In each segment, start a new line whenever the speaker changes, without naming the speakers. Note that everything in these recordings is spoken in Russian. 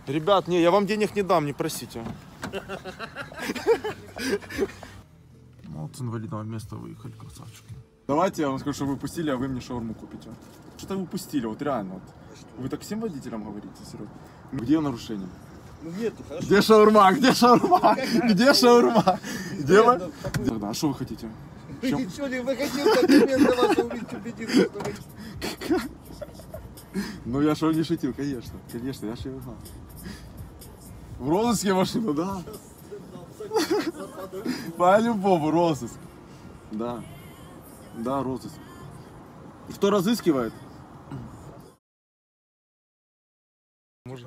Ребят, не, я вам денег не дам, не просите. Вот с инвалидного места выехали, красавчики. Давайте я вам скажу, что вы упустили, а вы мне шаурму купите. Что-то вы упустили, вот реально. Вот. Вы так всем водителям говорите, серьезно? Где нарушение?
Ну нету, хорошо.
Где шаурма? Где шаурма? Где шаурма? Где вы? Тогда, а что вы хотите?
Вы ничего не выходил, документы ваши увидеть, убедиться, что вы...
Ну я что не шутил, конечно. Конечно, я же в розыске машину, да? По-любому розыск. Да. Да, розыск. Кто разыскивает? Может.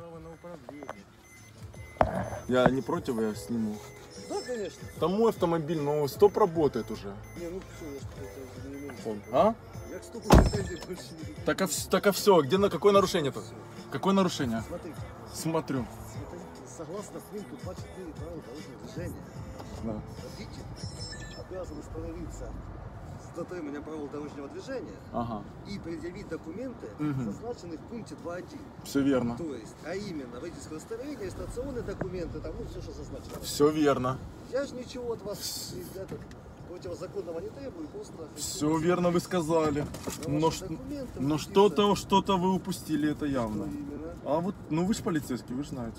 Я не против, я сниму.
Да, конечно.
Там мой автомобиль, но стоп работает уже.
Не, ну все, я что-то не имею.
Он. А?
Я к стопу претензий больше не буду.
Так а все, где на какое нарушение-то? Какое нарушение?
Смотрите.
Смотрю.
Согласно пункту 24 правил дорожного движения,
Да.
водитель обязан остановиться с дотриманием правил дорожного движения
Ага.
и предъявить документы, зазначенные в пункте 2.1.
Все верно.
То есть, а именно водительское удостоверение, регистрационные документы, там ну, все, что зазначено.
Все верно.
Я же ничего от вас противозаконного не требую, просто...
Все верно вы сказали. Но что-то вы упустили, это явно. А вот, ну вы же полицейский, вы же знаете.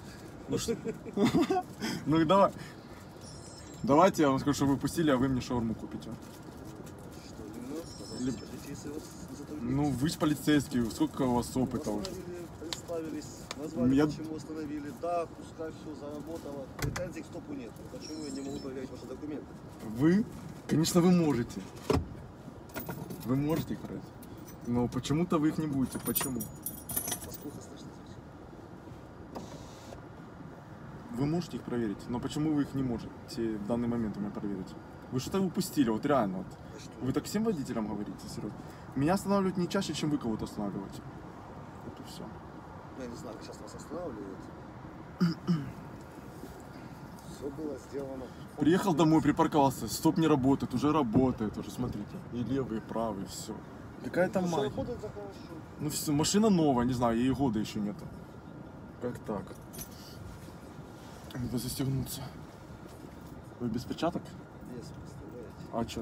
Ну давай. Давайте я вам скажу, что вы упустили, а вы мне шаурму купите. Ну вы же полицейский, сколько у вас опыта уже?
Представились, назвали, почему остановили. Да, пускай все заработало. Претензий к стопу нет. Почему я не могу проверить ваши документы?
Вы? Конечно, вы можете. Вы можете их проверить. Но почему-то вы их не будете. Почему?
Вас плохо слышно.
Вы можете их проверить, но почему вы их не можете в данный момент у меня проверить? Вы что-то упустили, вот реально. Вот. Вы так всем водителям говорите, серьезно. Меня останавливают не чаще, чем вы кого-то останавливаете. Вот и все.
Я не знаю, как сейчас вас останавливают. Все было сделано.
Приехал домой, припарковался, стоп не работает, уже смотрите. И левый, и правый, все. Какая там магия?
Работает за хорошо.
Ну все, машина новая, не знаю, ей года еще нету. Как так? Надо застегнуться. Вы без перчаток?
Без, представляете?
А что?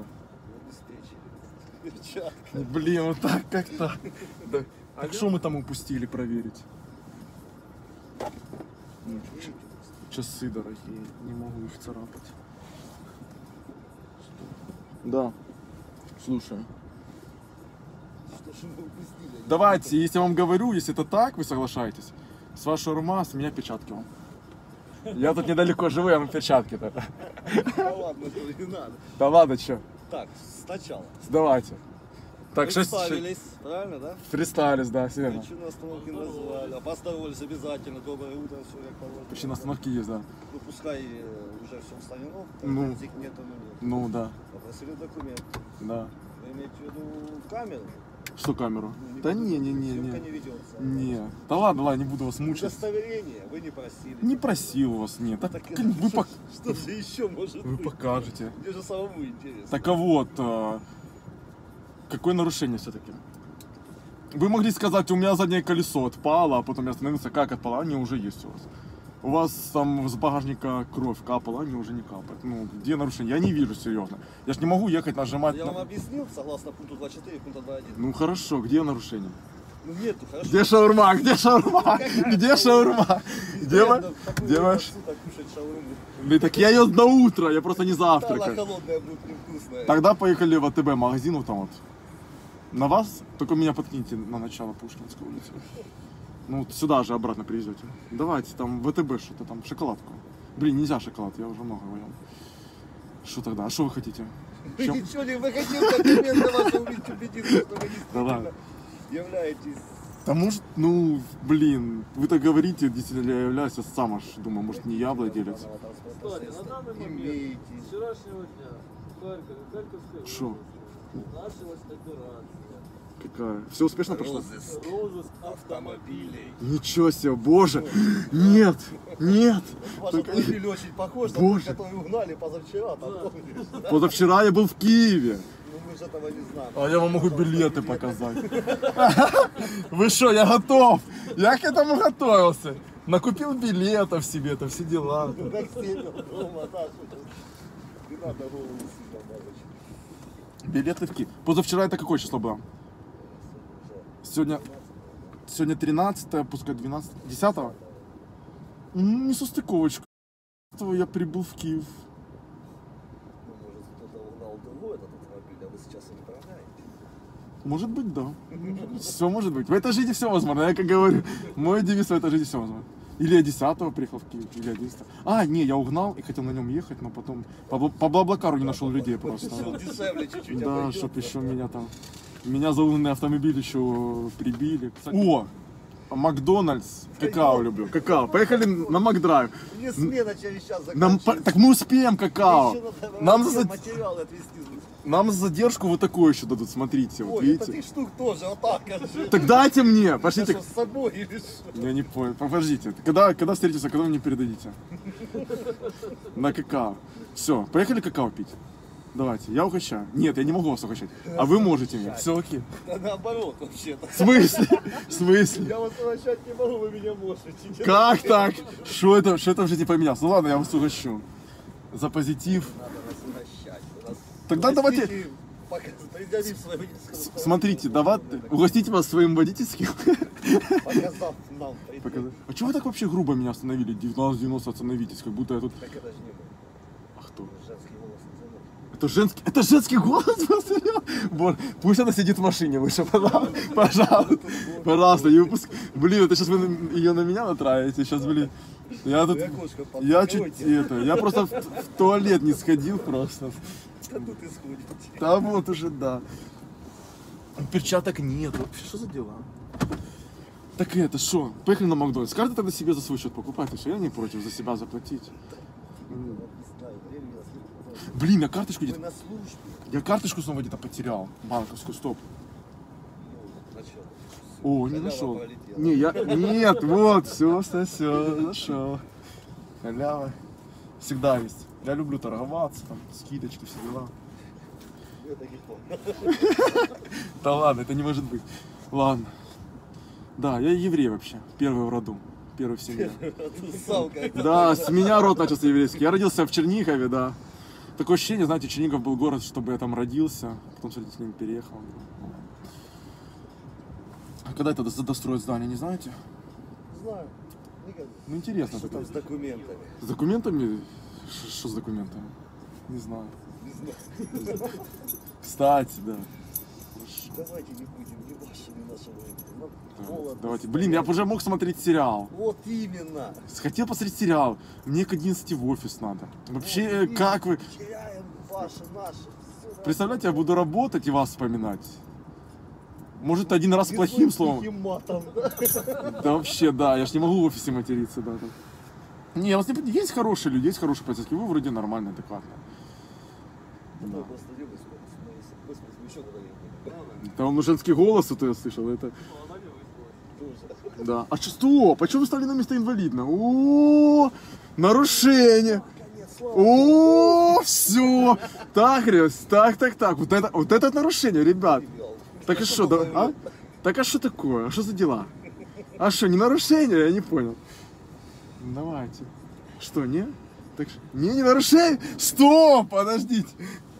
Перчатка.
Блин, вот так, как так? Да. Так что мы там упустили проверить? Часы дорогие, не могу их царапать. Да, слушаю.
Что же мы упустили?
Давайте, если я вам говорю, если это так, вы соглашаетесь, с вашей шаурма, с меня перчатки вам. Я тут недалеко живу, я вам перчатки-то.
Да ладно, не надо.
Да ладно, что?
Так, сначала.
Давайте. Так,
Представились, правильно, да?
Представились, да, все верно.
Причину остановки назвали. Поздоровались обязательно. Доброе утро, все как положено.
Причина остановки есть, да.
Ну, пускай уже все устранено.
Ну.
Претензий нету, но нет.
Ну, да,
Попросили документ.
да.
Вы имеете в виду камеру?
Что камеру?
Ну,
Да
съемка
не.
не ведется.
Не. Да ладно, не буду вас мучить.
Удостоверение вы не просили.
Не просил у вас, нет. Так,
Так,
вы,
что же еще может
вы
быть?
покажете.
Мне же самому интересно.
Так а вот, какое нарушение все-таки? Вы могли сказать, у меня заднее колесо отпало, а потом я остановился, как отпало, они уже есть у вас. У вас там с багажника кровь капала, они уже не капают. Ну, где нарушение? Я не вижу, серьезно. Я ж не могу ехать, нажимать.
Я вам объяснил, согласно пункту 24, пункту 2.1.
Ну хорошо, где нарушение?
Ну нету, хорошо.
Где шаурма? Где шаурма? Где шаурма? Где ваш? Где ваш?
Кушать шаурму.
Да так я ее на утро, я просто не
Она
завтракаю.
холодная будет невкусная.
Тогда поехали в АТБ магазин вот там вот. На вас? Только меня подкиньте на начало Пушкинской улицы. Ну вот сюда же обратно приезжайте. Давайте там в АТБ что-то там, шоколадку. Блин, нельзя шоколад, я уже много ел. Что тогда? А что вы хотите?
Вы ничего не выходил, документы ваши увидеть, убедиться, что вы действительно являетесь.
Да может, ну, блин, вы так говорите, действительно я являюсь, я сам аж думаю, может не я владелец.
История. На данный момент, с вчерашнего дня, в Харьковской
Шо?
области, началась операция.
Какая? Все успешно прошло?
Розыск автомобилей.
Ничего себе, боже! Нет! Нет!
Ваш
Только-
автомобиль очень похож на
Боже.
тот, который угнали позавчера. Там, помнишь, да?
Позавчера я был в Киеве.
Ну мы же этого не знаем.
А я вам могу билеты показать. Вы что, я готов! Я к этому готовился. Накупил билетов себе, это все дела.
Как сидел дома, да, что не надо голову сильно мазать.
Билеты в Киев. Позавчера это какое число было? Сегодня 13, пускай 12, 10-го? Несостыковочка. Я прибыл в Киев.
Ну, может, кто-то угнал другой этот автомобиль, а вы сейчас им управляете.
Может быть, да. Все может быть. В этой жизни все возможно. Я как говорю, мой девиз в этой жизни все возможно. Или я 10-го приехал в Киев, или 11-го. А, не, я угнал и хотел на нем ехать, но потом по Блаблакару не нашел людей просто.
Решил дешевле чуть-чуть
Да,
обойдет.
чтоб еще меня там... Меня за умный автомобиль еще прибили. О! Макдональдс. Какао люблю. Какао. Поехали на Макдрайв.
Мне смена через час
Нам,
заканчивается.
так мы успеем какао.
Еще надо
Нам
все
за,
материалы отвезти.
нам за задержку вот такое еще дадут. Смотрите, вот
Ой, это
видите.
3 штук тоже, вот так, кажи.
Так дайте мне,
Это
пошлите.
что, с собой или что?
Я не понял. Подождите. Когда встретимся, когда вы мне передадите? На какао. Все, поехали какао пить. Давайте, я угощаю. Нет, я не могу вас угощать. А вы можете меня. Все окей.
Да наоборот вообще-то.
В смысле? В смысле?
Я вас угощать не могу, вы меня можете.
Как так? Что это в жизни поменялось? Ну ладно, я вас угощу. За позитив.
Надо нас угощать. У нас
Тогда давайте-
водитель предъявив свое водительское
Смотрите, давайте угостите вас своим водительским.
показав нам.
Показать. А чего вы так вообще грубо меня остановили? 19:90 остановитесь, как будто я тут...
Так это же не было.
А кто?
Женский голос не зовет.
Это женский голос? Боже, пусть она сидит в машине лучше, пожалуйста. Пожалуйста. Пожалуйста, не выпуск... Блин, это сейчас вы ее на меня натравите. Сейчас, блин. Я тут... Я чуть это... Я просто в туалет не сходил просто.
Да тут исходите.
Да вот уже, да. Перчаток нет. Вообще, что за дела? Так это, что? Поехали на Макдональдс. Каждый тогда себе за свой счет покупает, и все. Я не против за себя заплатить.
Не знаю, времени на службу.
Блин, я карточку
Вы
где-то...
на службе.
Я карточку снова где-то потерял. Банковскую, стоп.
Ну, начал.
О, не
Халява
нашел.
полетела.
Не, я... Нет, вот, все, нашел. Халява. Всегда есть. Я люблю торговаться, там, скидочки, все дела.
Я таких помню.
Да ладно, это не может быть. Ладно. Да, я еврей вообще. Первый в роду. Первый в семье.
Ты сам как.
Да, с меня род начался еврейский. Я родился в Чернигове, да. Такое ощущение, знаете, Чернигов был город, чтобы я там родился, потом с родителями переехал. А когда это достроят здание, не знаете?
Знаю. Никогда.
Ну интересно.
Что там с документами?
С документами? Что с документами? Не знаю.
Не знаю.
Кстати, да. Хорошо.
Давайте не будем ни вашим, ни нашим временем. Нам
Да,
холодно.
давайте. Блин, я бы уже мог смотреть сериал.
Вот именно.
Хотел посмотреть сериал. Мне к 11 в офис надо. Вообще,
Вот именно.
как вы...
Теряем ваше, наше. Всё
Представляете, я буду работать и вас вспоминать. Может, один раз плохим словом.
Тихим матом, да?
Да вообще, да, я ж не могу в офисе материться, да. Так. Не, у вас не... есть хорошие люди, есть хорошие полицейские, вы вроде нормальные, адекватные.
Ну, просто любишь, мы еще куда-нибудь.
Да он женский голос, это я слышал, это...
Тоже.
Да. А что? Почему вы стали на место инвалидно? О, нарушение.
Конец слова.
О, все. Так, Рез, так. Вот это нарушение, ребят. Так и что, да? А? Так а что такое? А что за дела? А что, не нарушение? Я не понял. Давайте. Что, не? Так, не нарушение? Стоп, подождите.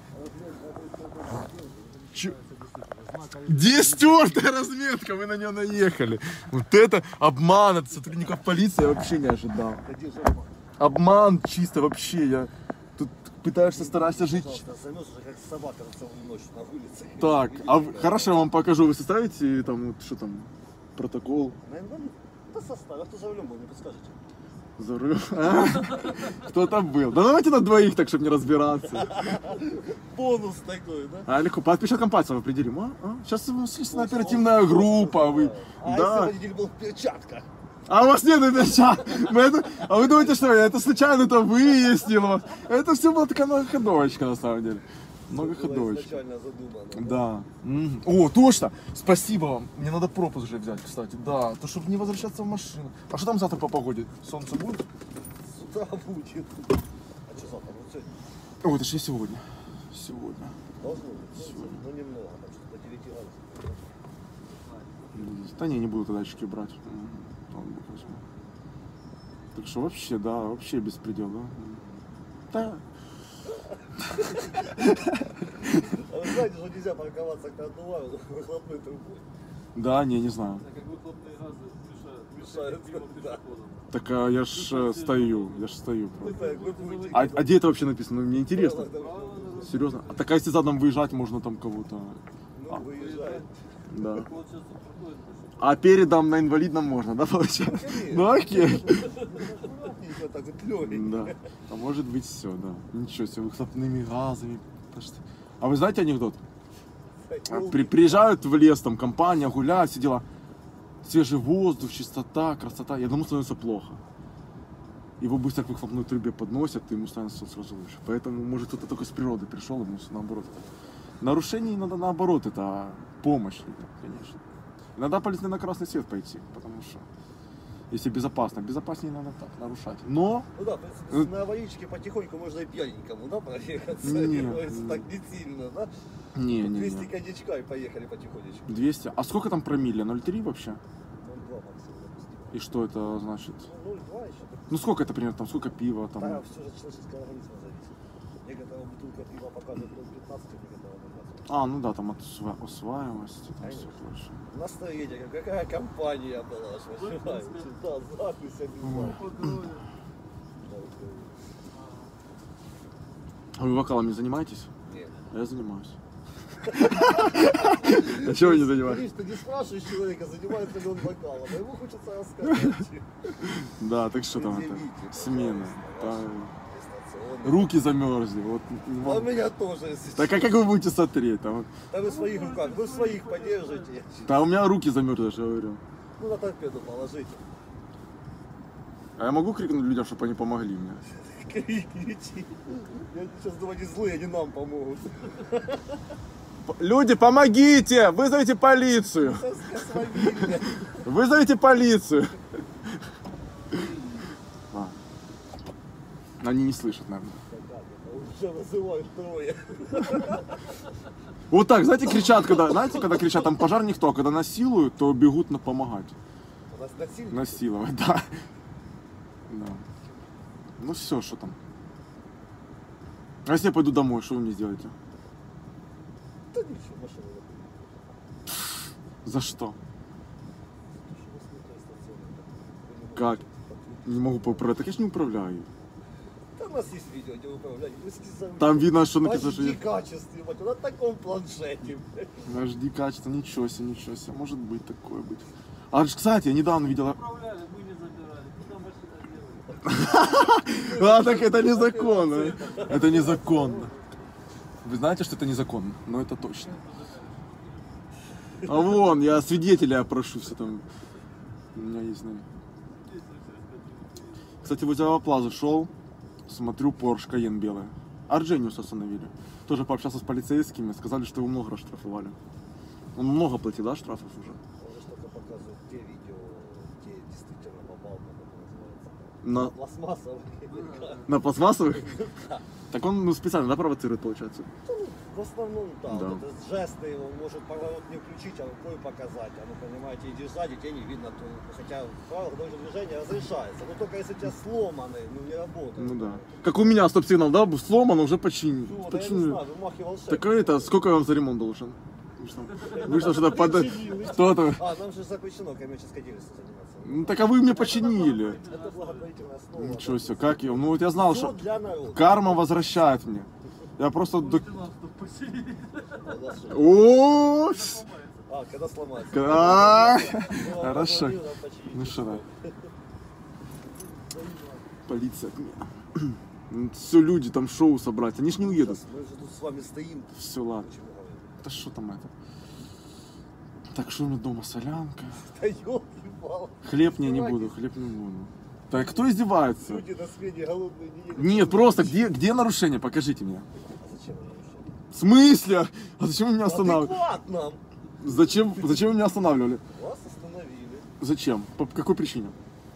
Чё? Где стертая разметка? Вы на нее наехали. Вот это обман от сотрудников полиции я вообще не ожидал.
Да держи обман.
Обман чисто вообще. Я тут пытаешься, стараешься жить.
Пожалуйста, замёрз уже как собака целую ночь на улице.
Так, хорошо, я вам покажу. Вы составите там, вот, что там, протокол
Наверное, да состав, а кто за рулем был, не подскажете?
за рулем? А? Кто там был? Да давайте на двоих, так, чтобы не разбираться.
Бонус такой, да?
А, легко, по отпечаткам пальцев определим. Сейчас следственная оперативная группа. Вы...
А
Да.
если водитель был в перчатках?
А у вас нет перчаток. А вы думаете, что я это случайно это выяснил? Это все была такая многоходовочка на самом деле.
Было
Многоходовочка.
изначально задумано.
Да. О, точно. Спасибо вам. Мне надо пропуск же взять, кстати. Да, то чтобы не возвращаться в машину. А что там завтра по погоде? Солнце будет?
С утра будет. А что завтра? Вот сегодня
О, это же я сегодня. Сегодня.
должно быть. Ну немного, там что-то до 9 градусов.
Да не буду тогда очки брать. Ноутбук возьму. Так что вообще, да, вообще беспредел, да. Да.
А вы знаете, что нельзя парковаться к тротуару выхлопной трубой?
Да, не знаю.
Так как выхлопные газы
Мешают,
мимо
да.
пешеходам.
Так а я ж стою.
Ну так, вы будете...
А где это вообще написано? Мне интересно.
Правила дорожного
Серьезно? А так а если задом выезжать, можно там кого-то.
Ну, выезжает.
Да.
Вот сейчас проходит пешеход.
А передом на инвалидном можно, да, получается?
Конечно.
Ну окей.
Аккуратненько так вот легенько.
Да. А может быть все, да. Ничего себе, выхлопными газами. Подожди. А вы знаете анекдот? Приезжают в лес, там компания, гуляют, все дела. Свежий воздух, чистота, красота. Я думаю, становится плохо. Его быстро к выхлопной трубе подносят, и ему становится сразу лучше. Поэтому, может, кто-то только с природы пришел, ему наоборот. Нарушение надо наоборот, это помощь, конечно. Иногда полезно на красный свет пойти, потому что если безопасно, безопаснее надо так нарушать. Но
Ну да, в принципе, на аварийке потихоньку можно и пьяненькому, да, проехаться.
Не,
Так не сильно, да?
не.
200 коньячка и поехали потихонечку.
200. А сколько там промилле? 0,3 вообще?
0,2 максимум допустим.
И что это значит?
Ну, 0,2 еще.
Ну сколько это примерно? Там сколько пива? Там...
Да, все же от человеческого организма зависит. Некоторая бутылка пива показывает 0,15, некоторая 0,20.
А, ну да, там от усваиваемости, там все
Конечно.
прочее.
Настроение, какая компания была, аж понимаете? Да, запись обязательно.
Покроет.
А вы вокалом не занимаетесь?
Нет.
А я занимаюсь. А чего вы не занимаетесь?
Ты не спрашиваешь человека, занимается ли он вокалом, а ему хочется рассказать.
Да, так что там это?
Предъявите,
Смена.
пожалуйста,
Там
дистанционно.
руки замерзли. Вот, не
А
могу.
у меня тоже, если
Так а как вы будете смотреть? Там,
Да вы в своих руках, вы в своих поддержите.
да у меня руки замерзли, я же говорю.
Ну на торпеду положите.
А я могу крикнуть людям, чтобы они помогли мне?
Крикните. Я сейчас думаю, они злые, они нам помогут.
Люди, помогите! Вызовите полицию!
Космобильные.
Вызовите полицию! А. Они не слышат, наверное.
Уже вызывают трое.
Вот так, знаете, кричат, когда кричат, там пожар никто, а когда насилуют, то бегут на помогать.
У нас насильник.
Насиловать, да. Да. Ну все, что там. А если я пойду домой, что вы мне сделаете?
Да ничего, машина не
За что?
будет.
Как? Не могу поуправлять. Так я ж не управляю.
Да у нас есть видео, где управлять. Вы сидите за рулем.
Там видно, что написано, что
HD
я...
качестве, мать, на таком планшете.
HD качество, ничего себе, ничего себе. Может быть такое быть. А, кстати, я недавно видела...
Управляли, мы не забирали. Куда машина делали?
А, так это незаконно. Это незаконно. Вы знаете, что это незаконно? Но это точно. А вон, я свидетеля прошу все там. У меня есть, наверное. Кстати, возле Аваплазы шел, смотрю, Porsche Cayenne белая. Арджениус остановили. Тоже пообщался с полицейскими, сказали, что его много раз штрафовали. Он много платил, да, штрафов уже?
Он же только показывает те видео, где действительно попал, как это называется.
На,
Пластмассовые.
на пластмассовых? Так он ну, специально, да, провоцирует, получается?
В основном, да.
Да.
Вот это жесты, он может поворот не включить, а рукой показать. А ну, понимаете, иди сзади, тебе не видно. То, хотя правилах дорожного движения разрешается. Но только если у тебя сломаны, ну не работает.
Ну да. Как у меня стоп-сигнал, да, был сломан, уже починил.
Ну, да, я не
Починил.
знаю, вымахи волшебник.
Так это, сколько я вам за ремонт должен? Вы что, что-то под... Что-то...
А, нам же запрещено коммерческой деятельностью заниматься.
Ну так а вы мне починили.
Это благотворительная основа.
Ничего себе, как его? Ну вот я знал,
Всё
что
для народа.
карма возвращает мне. Я просто...
Можете нас тут поселить.
О,
А, когда сломается.
а,
Ну,
Хорошо.
позвонил, нам починить.
Ну что, да. Полиция от меня. Все, люди там шоу собрать, они ж не уедут.
Сейчас мы же тут с вами стоим.
Все, ладно.
Почему говорим?
Да что там это? Так, что у меня дома? Солянка.
Да ёлки-палки.
Хлеб не буду, хлеб не буду. Так, кто издевается?
Люди на смене голодные не едут.
Нет, просто где нарушение? Покажите мне.
А зачем это вообще?
В смысле? А зачем вы меня останавливали?
Адекватно.
Зачем вы меня останавливали?
Вас остановили.
Зачем? По какой причине?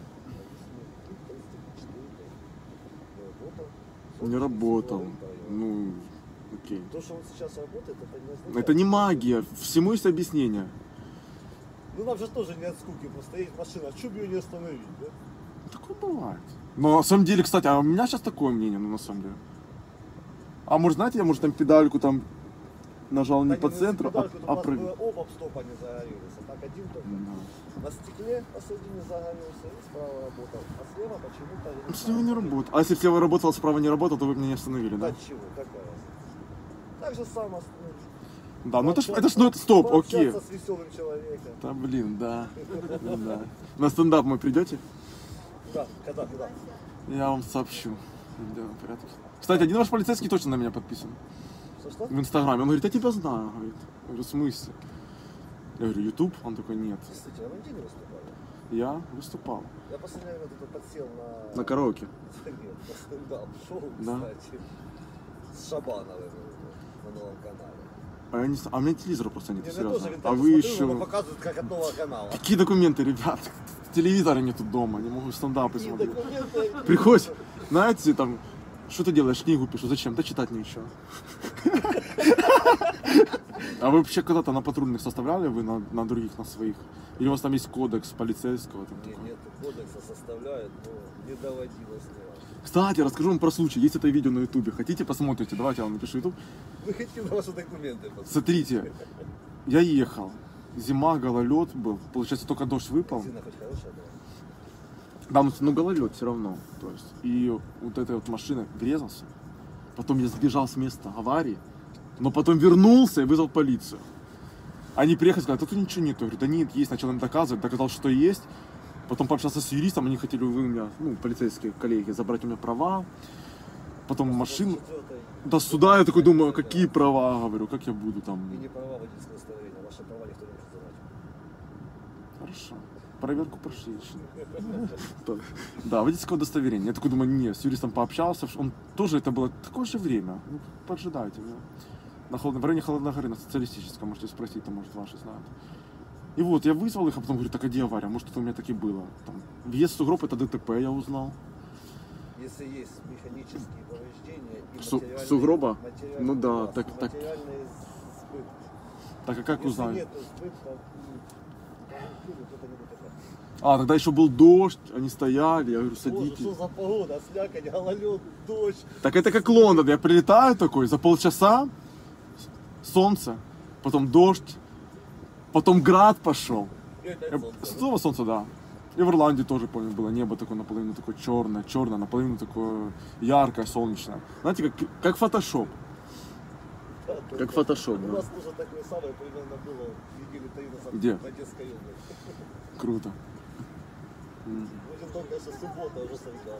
Не работал. Ну, окей.
То, что он сейчас работает, это не означает.
Это не магия, всему есть объяснение.
Ну нам же тоже не от скуки просто едет машина, а чё бы ее не остановить, да?
такое бывает. Но на самом деле, кстати, а у меня сейчас такое мнение, ну на самом деле. А может, знаете, я, может, там педальку там нажал не по центру, а
а
прыгнул.
оба стопа не загорелись, а так один только. На стекле посередине загорелся и справа работал, а слева почему-то...
Слева не работает. А если слева работал, справа не работал, то вы меня не остановили, да?
Да чего, какая разница? Так же самое остановишь.
Да, ну это ж, ну это стоп, окей.
Пообщаться с веселым человеком.
Да блин, да. Да. На стендап мы придете?
Да, когда?
Я вам сообщу. Да, в порядке. Кстати, один ваш полицейский точно на меня подписан.
Что?
В инстаграме. Он говорит, я тебя знаю. Говорит. Я говорю, в смысле? Я говорю, ютуб? Он такой, нет.
Действительно, вы где не выступали?
Я выступал.
Я последнее время тут подсел
На караоке.
Нет, на стендап-шоу,
Да.
кстати. С Шабановым на новом канале.
А, я не... а у меня телевизора просто нет,
Я
серьезно.
тоже в
А
интернете
вы
смотрю, но
еще...
показывают как от нового канала.
Какие документы, ребят? Телевизора нету дома, не могу стендапы
Какие
смотреть.
документы?
Приходишь, знаете, там, что ты делаешь, книгу пишу, зачем? Да читать нечего. А вы вообще когда-то на патрульных составляли вы на других, на своих? Или у вас там есть кодекс полицейского? Там такой?
Нет, кодекса составляют, но не доводилось ни разу.
Кстати, расскажу вам про случай. Есть это видео на ютубе. Хотите, посмотрите? Давайте я вам напишу ютуб.
Мы хотим на ваши документы посмотреть.
Смотрите, я ехал. Зима, гололед был. Получается, только дождь выпал.
Резина хоть хорошая была?
Да, ну гололед все равно. То есть, и вот эта вот машина врезался. Потом я сбежал с места аварии. Но потом вернулся и вызвал полицию. Они приехали, сказали, тут ничего нет. Я говорю, да нет, есть. Начал им доказывать, доказал, что есть. Потом пообщался с юристом, они хотели вы у меня, ну, полицейские коллеги, забрать у меня права. Потом машину. До суда я такой думаю, какие права, говорю, как я буду там.
И не права водительского удостоверения, ваши права никто не может забрать.
Хорошо. Проверку прошли. Да, водительское удостоверение. Я такой думаю, нет, с юристом пообщался. Он тоже, это было такое же время. Ну, поджидайте меня. В районе Холодной горы, на социалистическом, можете спросить, там, может, ваши знают. И вот, я вызвал их, а потом говорю, так а где авария? Может, это у меня так и было. Там, въезд в сугроб, это ДТП, я узнал.
Если есть механические повреждения и материальные...
Сугроба?
материальные,
Ну да,
да,
так.
материальные сбытки.
Так а как
Если
узнали?
нет сбытков, то это не ДТП.
А, тогда еще был дождь, они стояли, я говорю,
Боже,
садитесь.
что за погода, слякоть, гололед, дождь.
Так это как Лондон, я прилетаю такой, за полчаса солнце, потом дождь, потом град пошел.
И опять солнце.
Снова солнце, да. И в Ирландии тоже, помню, было небо такое наполовину такое черное, наполовину такое яркое, солнечное. Знаете, как фотошоп.
Да,
Как
только
фотошоп,
У
да.
нас тоже такое самое примерно было недели 3 назад
Где?
в Одесской области.
Круто.
Будет только что суббота, уже среда.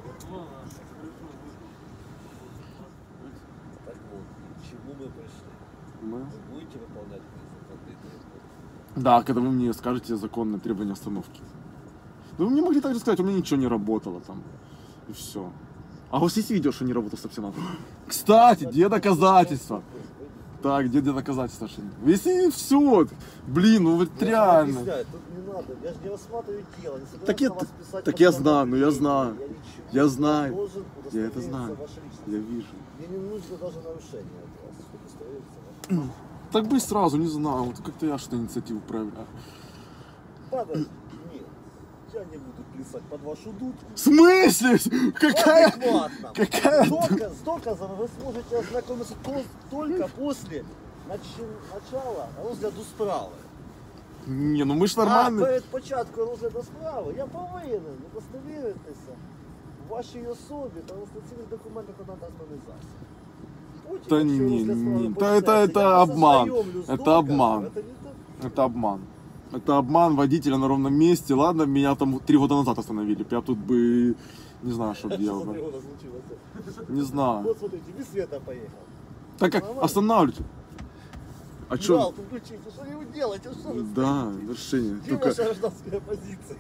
Так вот, к чему мы пришли?
Мы...
Вы будете выполнять законные требования?
Да, когда вы мне скажете законные требования остановки. Ну, вы мне могли также сказать, у меня ничего не работало там. И все. А у вас есть видео, что не работал стаб-сенатор? Кстати, где доказательства? Так, где доказательства? Что... Если все, блин, ну вот
Я
реально.
объясняю, тут не надо, я же не рассматриваю дело, не собираюсь
Так я-
на вас писать
так я
постановление,
знаю, ну я знаю.
ничего
Я
не
знаю.
должен
Я это
удостовериться
знаю.
вашей личности.
Я вижу.
Мне не нужно даже нарушение от вас, чтобы удостовериться вашей.
Так бы сразу, не знаю, вот как-то я что-то инициативу проявляю.
Подожди, нет, я не буду плясать под вашу дудку.
В смысле? Какая?
Адекватно.
Какая?
С доказом вы сможете ознакомиться только после начала розгляду справи.
Не, ну мы ж
А
нормально.
перед початком розгляду справи я повинен удостовіритися в вашій особі та реєстраційних документах на наданий засіб. Потім,
Та
якщо
ні,
розгляд справи
ні,
почнеться,
це
я вас
обман.
ознайомлю з
Це
доказом.
обман.
Це не так.
Это обман. Это обман водителя на ровном месте. Ладно, меня там 3 года назад остановили. Я тут бы не знаю, что
Що
делал.
за
бы.
пригода случилася?
Не знаю.
Вот смотрите, без света поехал.
Так как останавливайте. А что?
Мигалку включите, что вы делаете? Что вы
Да,
стоите?
вершине.
Где
Только...
ваша гражданская позиция?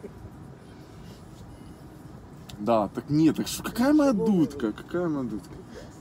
Да, так нет, так что, какая моя дудка? Какая моя дудка?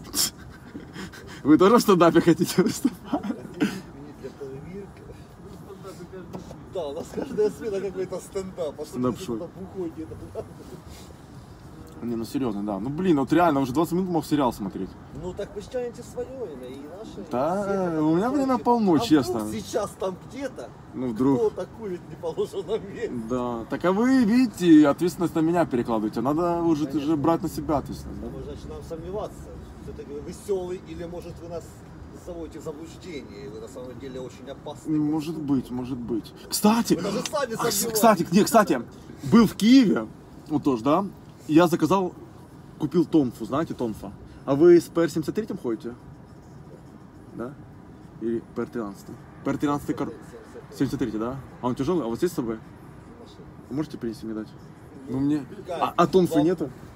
Вы тоже в стендапе хотите выступать?
Извините, для проверки. Да, у нас каждая смена какой-то стендап. А что вы
Стендап-шоу.
туда бухой где-то?
Не, ну серьезно, да. Ну блин, вот реально, уже 20 минут мог сериал смотреть.
Ну так вы считаете свое время и наше.
Да,
все
у меня время полно,
а
честно.
вдруг сейчас там где-то
Ну вдруг.
кто-то курит в неположенном месте.
Да. Так а вы, видите, ответственность на меня перекладываете. Надо уже брать на себя ответственность.
Мы
Да?
же начинаем сомневаться. Все-таки вы веселый или может вы нас заводите в заблуждение, и вы на самом деле очень опасны.
Может быть, может быть. Кстати,
Вы даже сами
кстати, был в Киеве, вот тоже, да, и я заказал, купил тонфу, знаете, тонфа. А вы с PR-73 ходите? Да? Или PR-13? PR-13 73, да? А он тяжелый? А вот здесь с собой? Можете принести мне дать? Ну мне... А тонфы нету?